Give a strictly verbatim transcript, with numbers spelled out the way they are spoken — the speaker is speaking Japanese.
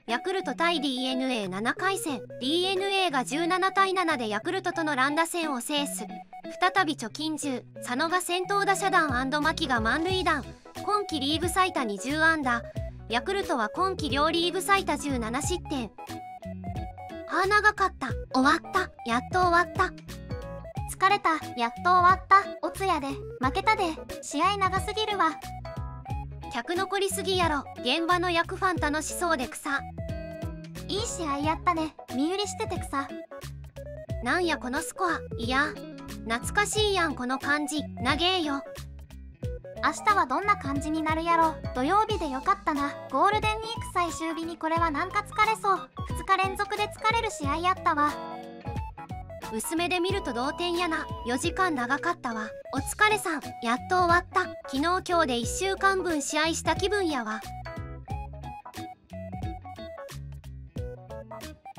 ヤクルト対 ディーエヌエーなな 回戦。 ディーエヌエー がじゅうななたいななでヤクルトとの乱打戦を制す。再び貯金じゅう、佐野が先頭打者弾&牧が満塁弾。今季リーグ最多にじゅう安打。ヤクルトは今季両リーグ最多じゅうなな失点。あー長かった。終わった。やっと終わった。疲れた。やっと終わった。おつやで負けたで。試合長すぎるわ。客残りすぎやろ。現場のヤクファン楽しそうで草。いい試合やったね。身売りしてて草。なんやこのスコア。いや懐かしいやんこの感じ。長えよ。明日はどんな感じになるやろ。土曜日でよかったな。ゴールデンウィーク最終日にこれはなんか疲れそう。ふつか連続で疲れる試合やったわ。薄めで見ると同点やな。よじかん長かったわ。お疲れさん。やっと終わった。昨日今日でいっしゅうかんぶん試合した気分やわ。